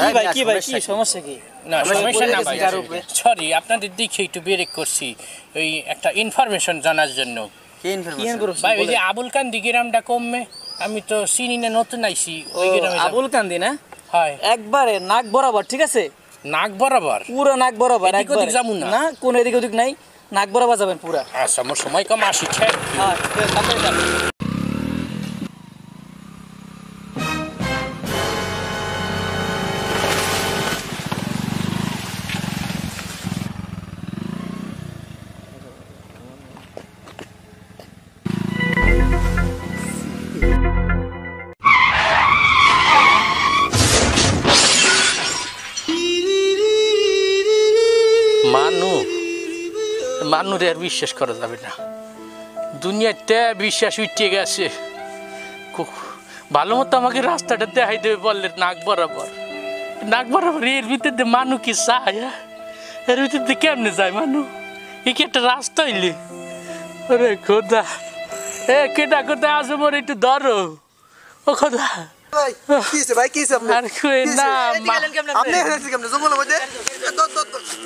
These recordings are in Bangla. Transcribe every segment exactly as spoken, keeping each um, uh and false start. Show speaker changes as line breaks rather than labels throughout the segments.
ভাই কি ভাই কি সমস্যা কি
না সমস্যা না ভাই সরি আপনাদের দেখে একটু ব্রেক করছি ওই একটা ইনফরমেশন জানার জন্য
কি ইনফরমেশন
ভাই ওই যে আবুল কান্দি গ্রামটা কমে আমি তো চিনি না নতুন আইছি ওই গ্রামে
আবুল কান্দি না
হয়
একবারে নাক বরাবর ঠিক আছে
নাক বরাবর
পুরো নাক বরাবর
এদিক ওদিক যাবো না
না কোন এদিক ওদিক নাই নাক বরাবর যাবেন পুরা
আচ্ছা আমার সময় কম আসিছে
হ্যাঁ তাড়াতাড়ি যাবেন
মানু মানুরে আর বিশ্বাস করা যাবে না দুনিয়াতে বিশ্বাস উঠে গেছে ভালো মতো আমাকে রাস্তাটা দেখাই দেবে বললে নাক বরাবর নাক বরাবর এর ভিতরে মানু কি চায় এর ভিতরে কেমনে যায় মানু এ কি একটা রাস্তা হইলে ওরে খোদা এ কেটা কোথায় আসো মোর একটু ধরো ও খোদা
ভাই কিছে ভাই কিছে আপনি
আর কই না
আপনি এসেছেন কেমনে জঙ্গলের মধ্যে তো তো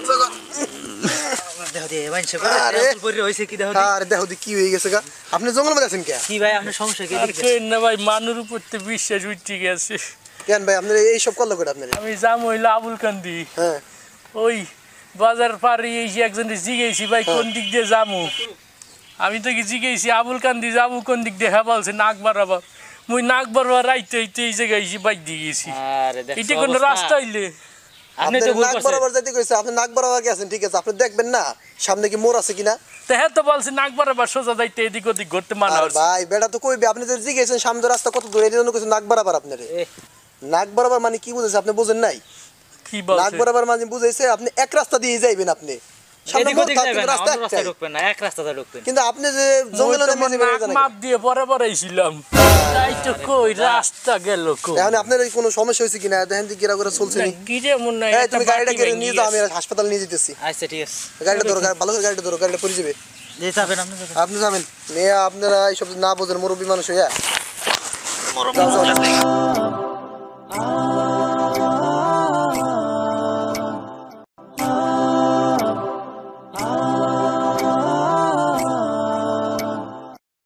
দেখো দে মাইনছে করে রাসূল পরে হইছে কি দেখো দে
আরে দেখো দি কি হয়ে গেছে গা আপনি জঙ্গলের মধ্যে আছেন কে
কি ভাই আপনার সমস্যা কি
আর কই না ভাই মানুর উপর তে বিশ্বাস উঠে গেছে
কেন ভাই আপনি এই সব করলো করে আপনি
আমি যাম হইলো আবুল কান্দি
হ্যাঁ
ওই বাজার পারে এই যে একজন জিগেছি ভাই কোন দিক দিয়ে যামু আমি তো কি জিগেছি আবুল কান্দি যাবো কোন দিক দিয়ে হ্যাঁ বলছে নাক বরাবর মুই নাক বরাবর রাইতে হইতে এই জায়গায় এসে বাইক দিয়ে গেছি
আরে দেখো
এটা কোন রাস্তা হইলে
আপনি তো ভুল
নাক
করছেন
বরাবর যাইতে কইছে আপনি নাক বরাবর গেছেন ঠিক আছে আপনি দেখবেন না সামনে কি মোড় আছে কিনা
তো হ্যাঁ তো বলছে নাক বরাবর সোজা যাইতে এদিক ওদিক ঘুরতে মানা
আর ভাই বেটা তো কইবে আপনি যে জিগেছেন সামনে রাস্তা কত দূর এর জন্য কইছেন নাক বরাবর আপনারে নাক বরাবর মানে কি বুঝাইছে আপনি বুঝেন নাই
কি বলছে
নাক বরাবর মানে বুঝাইছে আপনি এক রাস্তা দিয়ে যাইবেন আপনি সামনে মোড় থাকবে রাস্তা একটাই
ঢুকবেন না এক রাস্তাতে ঢুকবেন
কিন্তু আপনি যে জঙ্গলে নেমে যাবেন
নাক মাপ দিয়ে বরাবর আইছিলাম তাই তো কই রাস্তা গেল কই
এখন আপনার কোনো সমস্যা হইছে কিনা দেখেন যে কিরা করে চলছে নি
কি রে মন নাই
এই তুমি গাড়িটা কেড়ে নিয়ে যাও আমি হাসপাতাল নিয়ে যেতেছি
আচ্ছা ঠিক আছে
গাড়িটা ধরো ভালো করে গাড়িটা ধরো গাড়িটা পড়ে যাবে
যে যাবেন আপনি যাবেন
আপনি যাবেন মেয়ে আপনারা এইসব না বোঝেন মুরব্বী মানুষ হইয়া মুরব্বী